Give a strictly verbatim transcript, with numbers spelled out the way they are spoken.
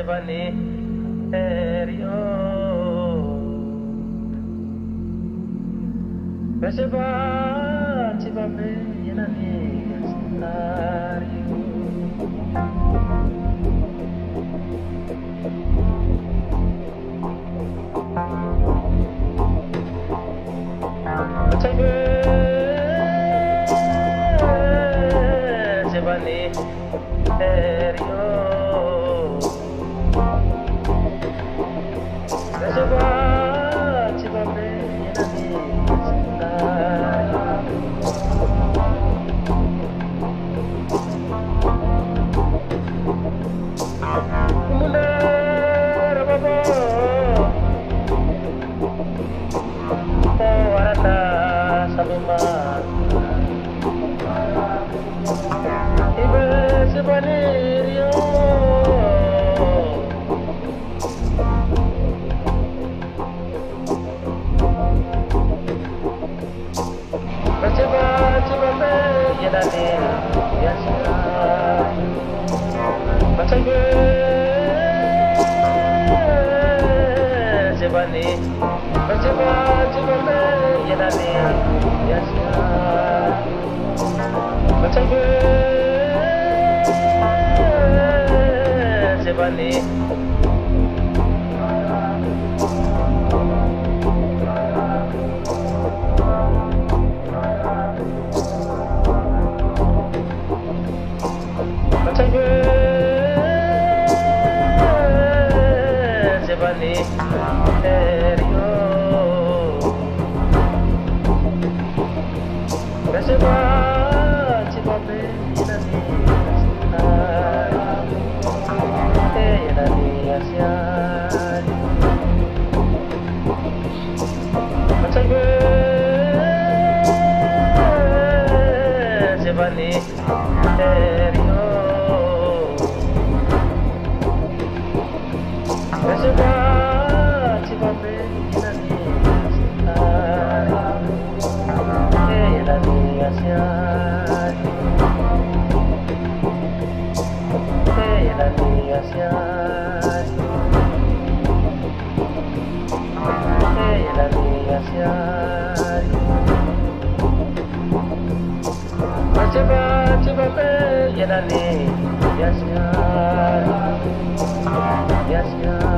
sebani erio Beseba cibame yenani astario Cebe sebani erio Beseba cibame yenani Sebani, Baca Baca Yenani, Yasya, Baca Sebani, Baca Sebani. Beseba cibame yenani eh yenani asya macam sebani erio Beseba cibame yenani Yes, yeah, yes, yeah.